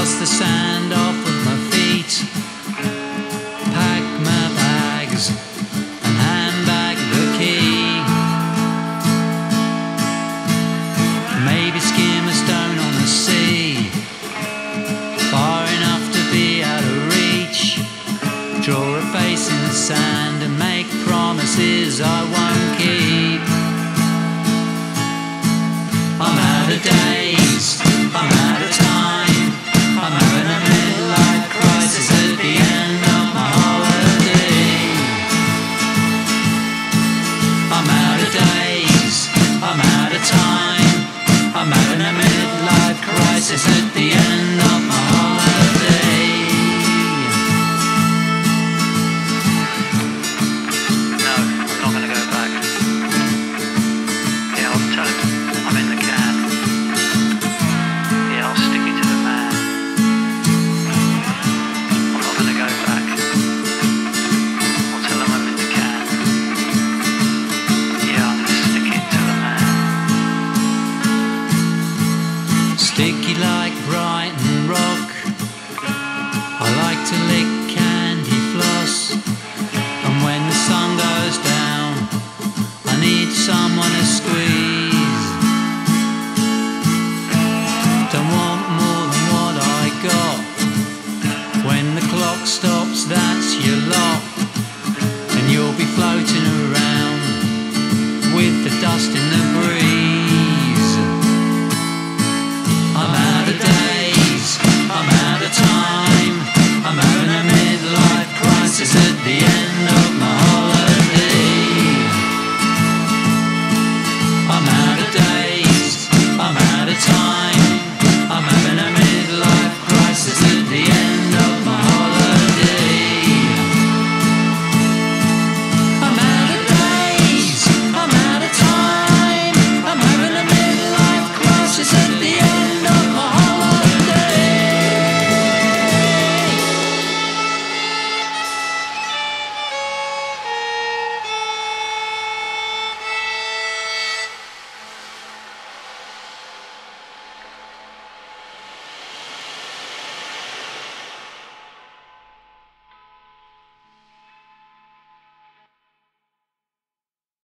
dust the sand off of my feet, pack my bags and hand back the key. Maybe skim a stone on the sea, far enough to be out of reach. Draw a face in the sand and make promises I won't keep. I'm out of days, I'm out of time, I'm having a midlife crisis at the end of my holiday. I'm out of days, I'm out of time, I'm having a midlife crisis at the end of my holiday. No, I'm not going to go back. Yeah, I'll tell him I'm in the can. Yeah, I'll stick it to the man. I'm not going to go back. I'll tell him I'm in the can. Yeah, I'm going to stick it to the man. Sticky like Brighton Rock, I like to lick